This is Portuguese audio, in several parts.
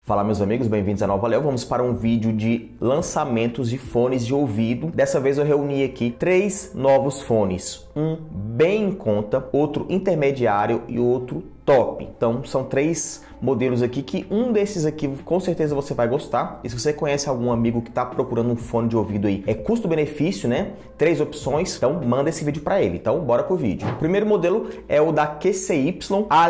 Fala meus amigos, bem-vindos a Nova Léo. Vamos para um vídeo de lançamentos de fones de ouvido. Dessa vez eu reuni aqui 3 novos fones, um bem em conta, outro intermediário e outro top. Então são 3 modelos aqui que um desses aqui com certeza você vai gostar. E se você conhece algum amigo que está procurando um fone de ouvido aí, é custo-benefício, né? 3 opções, então manda esse vídeo para ele. Então bora pro vídeo. O primeiro modelo é o da QCY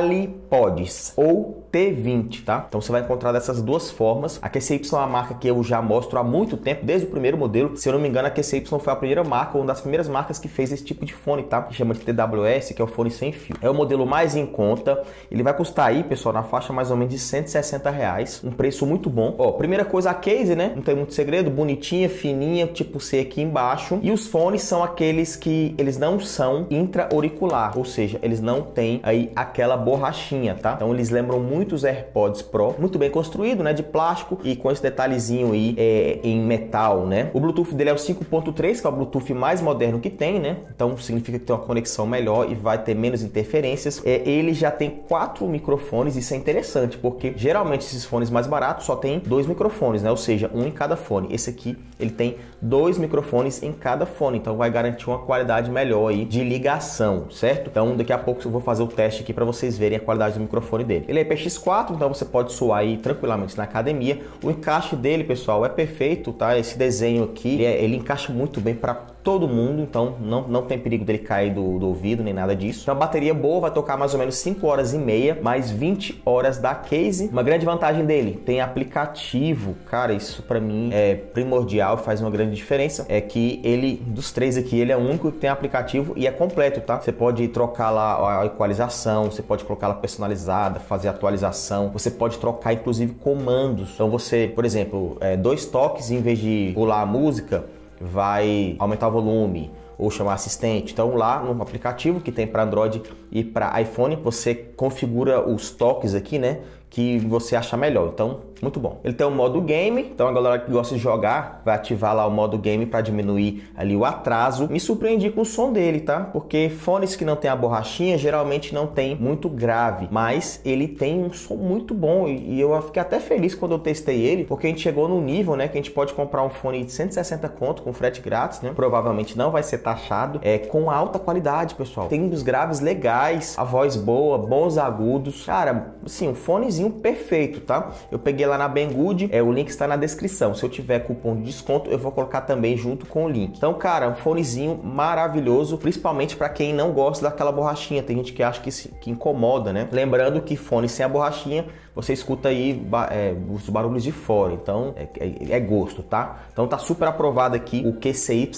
AliPods ou T20, tá? Então você vai encontrar dessas duas formas. A QCY é uma marca que eu já mostro há muito tempo, desde o primeiro modelo. Se eu não me engano, a QCY foi a primeira marca, uma das primeiras marcas que fez esse tipo de fone, tá? Que chama de TWS, que é o fone sem fio. É o modelo mais em conta. Ele vai custar aí, pessoal, na faixa mais ou menos de R$160, um preço muito bom. Ó, primeira coisa, a case, né? Não tem muito segredo, bonitinha, fininha, tipo C aqui embaixo. E os fones são aqueles que eles não são intra-auricular, ou seja, eles não têm aí aquela borrachinha, tá? Então eles lembram muito os AirPods Pro, muito bem construído, né? De plástico e com esse detalhezinho aí em metal, né? O Bluetooth dele é o 5.3, que é o Bluetooth mais moderno que tem, né? Então significa que tem uma conexão melhor e vai ter menos interferências. Ele já tem 4 microfones, isso é interessante, porque geralmente esses fones mais baratos só tem 2 microfones, né? Ou seja, um em cada fone. Esse aqui, ele tem 2 microfones em cada fone, então vai garantir uma qualidade melhor aí de ligação, certo? Então daqui a pouco eu vou fazer o teste aqui para vocês verem a qualidade do microfone dele. Ele é IPX4, então você pode soar aí tranquilamente na academia. O encaixe dele, pessoal, é perfeito, tá? Esse desenho aqui, ele encaixa muito bem para todo mundo, então não tem perigo dele cair do ouvido, nem nada disso. Então a bateria boa, vai tocar mais ou menos 5 horas e meia, mais 20 horas da case. Uma grande vantagem dele, tem aplicativo. Cara, isso pra mim é primordial, faz uma grande diferença. É que ele, dos 3 aqui, ele é o único que tem aplicativo e é completo, tá? Você pode trocar lá a equalização, você pode colocar ela personalizada, fazer atualização, você pode trocar inclusive comandos. Então você, por exemplo, 2 toques, em vez de pular a música, vai aumentar o volume ou chamar assistente. Então lá no aplicativo que tem para Android e para iPhone, você configura os toques aqui, né, que você acha melhor. Então, muito bom. Ele tem o modo game, então a galera que gosta de jogar vai ativar lá o modo game para diminuir ali o atraso. Me surpreendi com o som dele, tá? Porque fones que não tem a borrachinha geralmente não tem muito grave, mas ele tem um som muito bom e eu fiquei até feliz quando eu testei ele, porque a gente chegou no nível, né, que a gente pode comprar um fone de 160 conto com frete grátis, né? Provavelmente não vai ser taxado, com alta qualidade, pessoal. Tem uns graves legais, a voz boa, bons agudos. Cara, assim, um fonezinho perfeito, tá? Eu peguei lá na Banggood, o link está na descrição. Se eu tiver cupom de desconto, eu vou colocar também junto com o link. Então, cara, um fonezinho maravilhoso, principalmente para quem não gosta daquela borrachinha. Tem gente que acha que incomoda, né? Lembrando que fone sem a borrachinha, você escuta aí os barulhos de fora. Então, é gosto, tá? Então, tá super aprovado aqui o QCY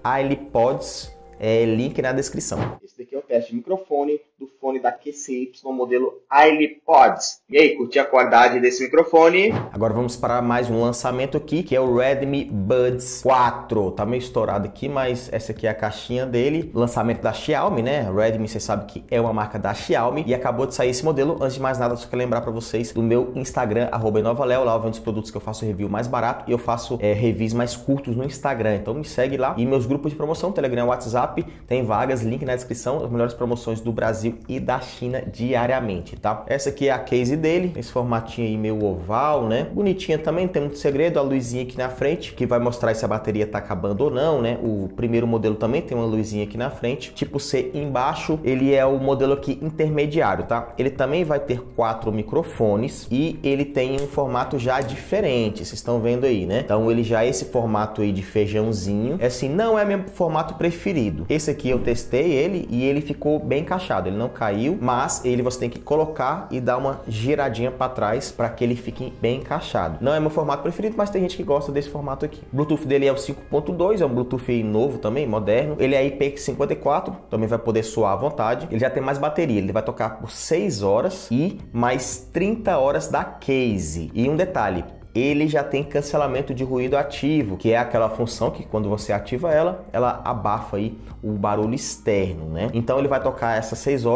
AliPods, link na descrição. Esse daqui é o teste de microfone do fone da QCY, modelo AliPods. E aí, curtiu a qualidade desse microfone? Agora vamos para mais um lançamento aqui, que é o Redmi Buds 4. Tá meio estourado aqui, mas essa aqui é a caixinha dele. Lançamento da Xiaomi, né? Redmi, você sabe que é uma marca da Xiaomi. E acabou de sair esse modelo. Antes de mais nada, só quero lembrar para vocês do meu Instagram, @novaleo. Lá eu vendo os produtos que eu faço review mais barato. E eu faço reviews mais curtos no Instagram. Então me segue lá. E meus grupos de promoção, Telegram, WhatsApp, tem vagas, link na descrição. As melhores promoções do Brasil e da China diariamente, tá? Essa aqui é a case dele, esse formatinho aí meio oval, né? Bonitinha também, não tem muito segredo, a luzinha aqui na frente, que vai mostrar se a bateria tá acabando ou não, né? O primeiro modelo também tem uma luzinha aqui na frente, tipo C embaixo. Ele é o modelo aqui intermediário, tá? Ele também vai ter 4 microfones e ele tem um formato já diferente, vocês estão vendo aí, né? Então ele já é esse formato aí de feijãozinho, assim, não é meu formato preferido. Esse aqui eu testei ele e ele ficou bem encaixado, ele não caiu, mas você tem que colocar e dar uma giradinha para trás para que ele fique bem encaixado. Não é meu formato preferido, mas tem gente que gosta desse formato aqui. O Bluetooth dele é o 5.2, é um Bluetooth novo também, moderno. Ele é IPX54, também vai poder soar à vontade. Ele já tem mais bateria, ele vai tocar por 6 horas e mais 30 horas da case. E um detalhe, ele já tem cancelamento de ruído ativo, que é aquela função que quando você ativa ela abafa aí o barulho externo, né? Então ele vai tocar essas 6 horas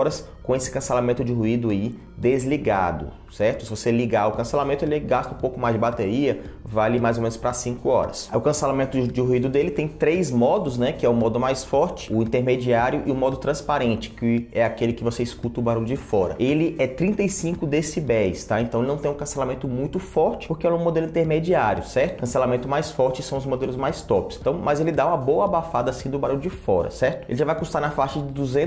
com esse cancelamento de ruído aí desligado, certo? Se você ligar o cancelamento, ele gasta um pouco mais de bateria, vale mais ou menos para 5 horas. Aí o cancelamento de ruído dele tem 3 modos, né? Que é o modo mais forte, o intermediário e o modo transparente, que é aquele que você escuta o barulho de fora. Ele é 35 decibéis, tá? Então ele não tem um cancelamento muito forte, porque é um modelo intermediário, certo? Cancelamento mais forte são os modelos mais tops. Então, mas ele dá uma boa abafada assim do barulho de fora, certo? Ele já vai custar na faixa de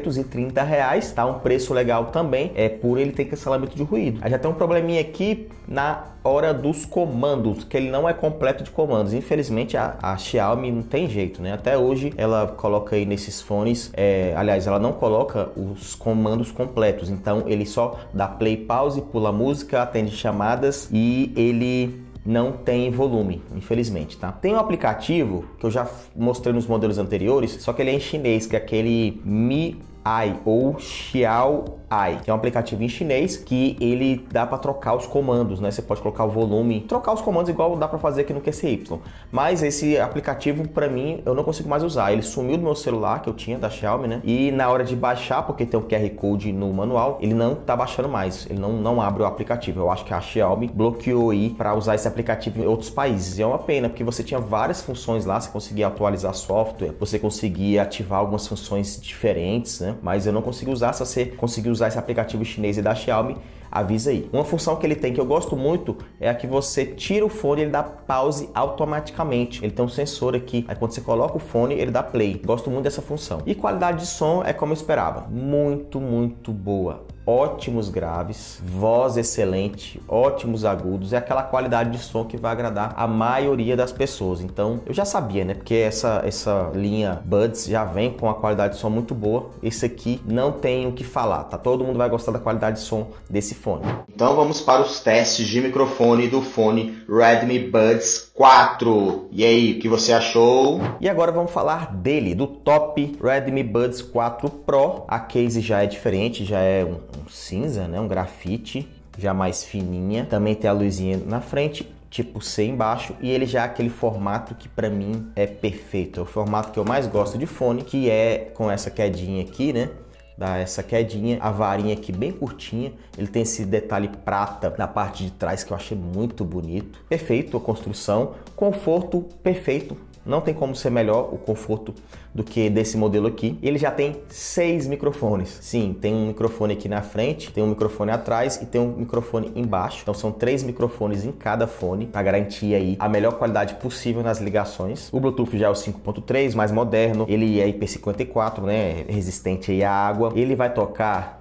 R$230, tá? Um preço legal também, por ele ter cancelamento de ruído. Aí já tem um probleminha aqui na hora dos comandos, que ele não é completo de comandos. Infelizmente a Xiaomi não tem jeito, né? Até hoje ela coloca aí nesses fones, aliás, ela não coloca os comandos completos. Então ele só dá play, pause, pula música, atende chamadas e ele não tem volume, infelizmente, tá? Tem um aplicativo que eu já mostrei nos modelos anteriores, só que ele é em chinês, que é aquele Mi Ai ou Xiao Ai, que é um aplicativo em chinês que ele dá para trocar os comandos, né? Você pode colocar o volume, trocar os comandos igual dá para fazer aqui no QCY. Mas esse aplicativo, para mim, eu não consigo mais usar. Ele sumiu do meu celular que eu tinha da Xiaomi, né? E na hora de baixar, porque tem um QR Code no manual, ele não tá baixando mais. Ele não abre o aplicativo. Eu acho que a Xiaomi bloqueou aí para usar esse aplicativo em outros países. E é uma pena, porque você tinha várias funções lá, você conseguia atualizar software, você conseguia ativar algumas funções diferentes, né? Mas eu não consigo usar. Se você conseguir usar esse aplicativo chinês e da Xiaomi, avisa aí. Uma função que ele tem que eu gosto muito é a que você tira o fone e ele dá pause automaticamente. Ele tem um sensor aqui, aí quando você coloca o fone ele dá play. Gosto muito dessa função. E qualidade de som é como eu esperava, muito boa. Ótimos graves, voz excelente, ótimos agudos, é aquela qualidade de som que vai agradar a maioria das pessoas. Então eu já sabia, né? Porque essa linha Buds já vem com a qualidade de som muito boa. Esse aqui não tem o que falar, tá? Todo mundo vai gostar da qualidade de som desse fone. Então vamos para os testes de microfone do fone Redmi Buds 4. E aí, o que você achou? E agora vamos falar dele, do top Redmi Buds 4 Pro. A case já é diferente, já é um cinza, né? Um grafite, já mais fininha. Também tem a luzinha na frente, tipo C embaixo, e ele já é aquele formato que para mim é perfeito. É o formato que eu mais gosto de fone, que é com essa quedinha aqui, né? Dá essa quedinha, a varinha aqui bem curtinha, ele tem esse detalhe prata na parte de trás que eu achei muito bonito. Perfeito a construção, conforto perfeito. Não tem como ser melhor o conforto do que desse modelo aqui. Ele já tem 6 microfones. Sim, tem um microfone aqui na frente, tem um microfone atrás e tem um microfone embaixo. Então são 3 microfones em cada fone para garantir aí a melhor qualidade possível nas ligações. O Bluetooth já é o 5.3, mais moderno. Ele é IP54, né? Resistente aí à água. Ele vai tocar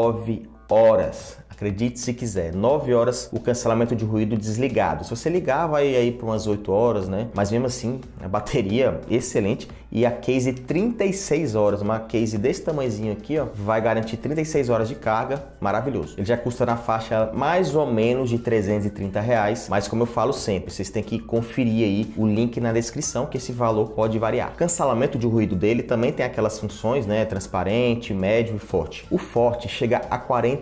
9 horas. Acredite se quiser, 9 horas o cancelamento de ruído desligado. Se você ligar, vai aí para umas 8 horas, né? Mas mesmo assim, a bateria excelente. E a case 36 horas, uma case desse tamanhozinho aqui, ó, vai garantir 36 horas de carga, maravilhoso. Ele já custa na faixa mais ou menos de R$330, mas como eu falo sempre, vocês têm que conferir aí o link na descrição, que esse valor pode variar. O cancelamento de ruído dele também tem aquelas funções, né? Transparente, médio e forte. O forte chega a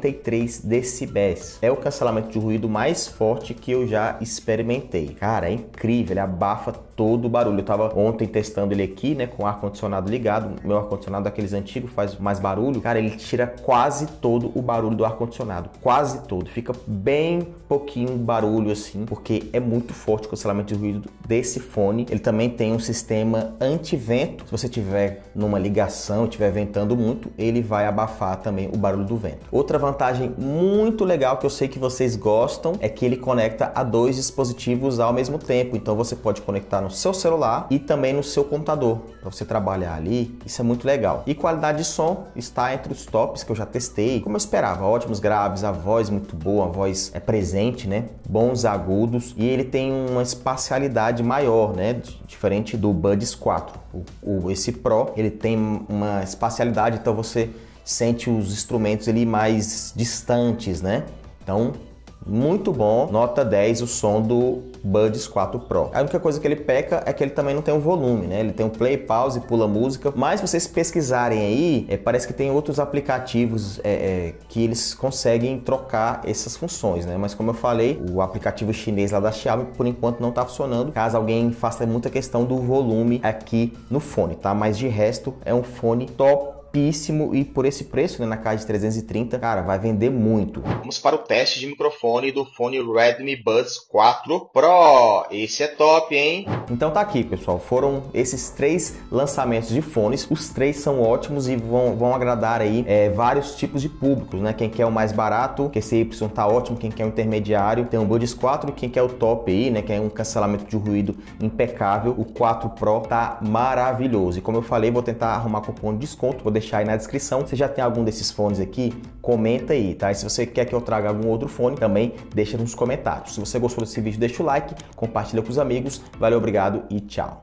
43 decibéis. É o cancelamento de ruído mais forte que eu já experimentei. Cara, é incrível, ele abafa todo o barulho. Eu tava ontem testando ele aqui, né, com o ar-condicionado ligado. Meu ar-condicionado daqueles antigos faz mais barulho. Cara, ele tira quase todo o barulho do ar-condicionado. Quase todo. Fica bem pouquinho barulho assim, porque é muito forte o cancelamento de ruído desse fone. Ele também tem um sistema anti-vento. Se você tiver numa ligação, estiver ventando muito, ele vai abafar também o barulho do vento. Outra vantagem muito legal que eu sei que vocês gostam é que ele conecta a 2 dispositivos ao mesmo tempo. Então você pode conectar no seu celular e também no seu computador para você trabalhar ali. Isso é muito legal. E qualidade de som está entre os tops que eu já testei, como eu esperava. Ótimos graves, a voz muito boa, a voz é presente, né? Bons agudos, e ele tem uma espacialidade maior, né? Diferente do Buds 4. Esse Pro, ele tem uma espacialidade, então você sente os instrumentos ali mais distantes, né? Então, muito bom, nota 10 o som do Buds 4 Pro. A única coisa que ele peca é que ele também não tem um volume, né? Ele tem um play, pause, pula música, mas se vocês pesquisarem aí, parece que tem outros aplicativos que eles conseguem trocar essas funções, né? Mas como eu falei, o aplicativo chinês lá da Xiaomi, por enquanto não tá funcionando, caso alguém faça muita questão do volume aqui no fone, tá? Mas de resto, é um fone top topíssimo e por esse preço, né, na casa de 330, cara, vai vender muito. Vamos para o teste de microfone do fone Redmi Buds 4 Pro. Esse é top, hein? Então tá aqui, pessoal, foram esses 3 lançamentos de fones. Os 3 são ótimos e vão agradar aí vários tipos de públicos, né? Quem quer o mais barato, que esse Y tá ótimo, quem quer o intermediário, tem o Buds 4, quem quer o top aí, né, que é um cancelamento de ruído impecável, o 4 Pro tá maravilhoso. E como eu falei, vou tentar arrumar cupom de desconto, vou deixar aí na descrição. Você já tem algum desses fones aqui? Comenta aí, tá? E se você quer que eu traga algum outro fone, também deixa nos comentários. Se você gostou desse vídeo, deixa o like, compartilha com os amigos. Valeu, obrigado e tchau!